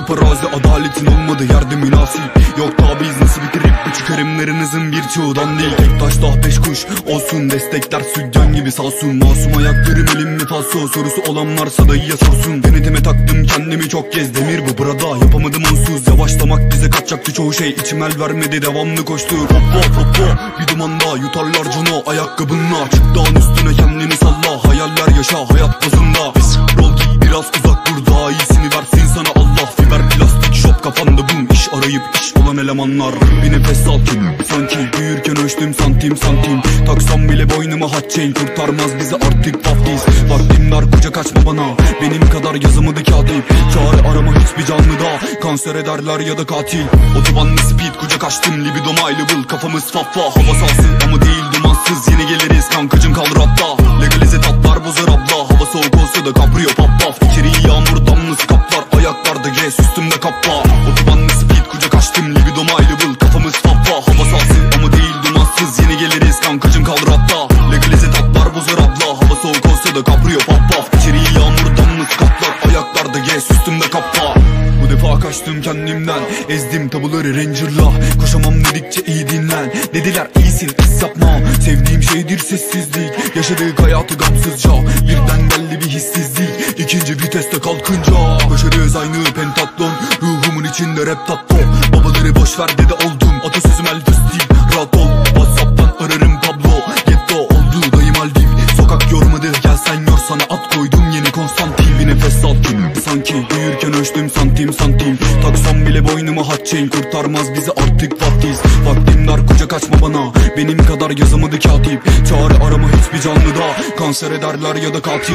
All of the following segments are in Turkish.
paparazi, adaletin olmadı yerde münasip. Yok da biz nasıl bitirip bu çıkarımlarınızın birçoğundan değil. Tek taşla 5 kuş olsun, destekler sütyen gibi salsın. Masum ayaklarım elim mi falso, sorusu olan varsa dayıya sorsun. Denetime taktım kendimi çok kez, demir bu burada yapamadım onsuz. Yavaşlamak bize kaçacaktı çoğu şey, içim el vermedi devamlı koştur. Hoppa hoppa bir dumanda yutarlar cano, ayakkabınla çık dağın üstüne kendini salla. Hayaller yaşa hayat bazında, rol giy biraz uzak dur, daha iyisini versin sana Allah. Fiber plastik şop kafanda bum, iş arayıp iş olan elemanlar. Bir nefes al ki sanki büyürken ölçtüm santim santim. Taksam bile boynuma hat chain, kurtarmaz bizi artık vaftiz. Vaktim dar kucak açma bana, benim kadar yazamadı kağıdayım. Çare arama hiçbir canlıda, kanser ederler ya da katil. Otobanlı speed kucak açtım, libidom aylabıl, kafamız faffa. Hava sahası ama değil dumansız, yine geliriz kankacım kaldır hatta. Legalize tatlar bozar abla, hava soğuk olsa da kapriyo pap paf. İçeriği yağmur damlası kaplar, ayaklarda ges üstümde kappa. Otobanlı speed kucak açtım, libidom aylabıl, kafamız faffa. Hava sahası ama değil dumansız, yine geliriz kankacım kaldır hatta. Legalize tatlar bozar abla, hava soğuk olsa da kapriyo pap paf. İçeriği yağmur damlası kaplar, ayaklarda ges üstümde kappa. Bu defa kaçtım kendimden, ezdim tabuları Ranger'la. Koşamam dedikçe iyi dinlen, dediler iyisin his yapma. Sevdiğim şeydir sessizlik, yaşadık hayatı gamsızca. Birden geldi bir hissizlik, ikinci viteste kalkınca. Başarıyoruz aynı pentatlon, ruhumun içinde rap tatlı. Babaları boşver dede oldum, atasözüm el fıstık. Rahat ol, Whatsapp'tan ararım Pablo. Getto oldu dayım Aldiv, sokak yormadı gel sen yor, sana at koydum yeni Konstantin. Bir nefes al ki sanki büyürken ölçtüm santim santim. Taksam bile boynuma hat chain, kurtarmaz bizi artık vaftiz. Vaktim dar kucak açma bana, benim kadar yazamadı katip. Çare arama hiçbir canlıda, kanser ederler ya da katil.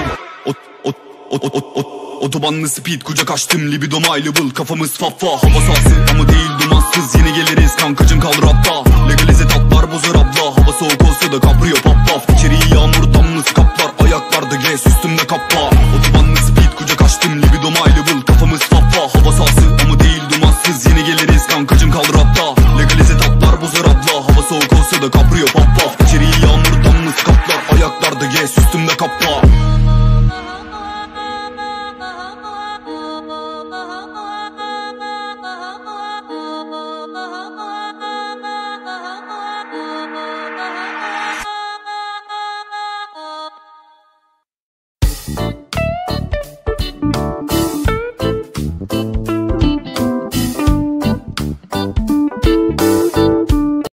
Otobanlı speed kucak açtım, libidom aylabıl, kafamız faffa. Hava sahası ama değil dumansız, yine geliriz kankacım kaldır hatta. Legalize tatlar bozar abla, hava soğuk olsa da kapriyo pap paf. İçeriği yağmur damlası kaplar, ayaklarda ges üstümde kappa. Otobanlı speed kucak açtım, libidom aylabıl,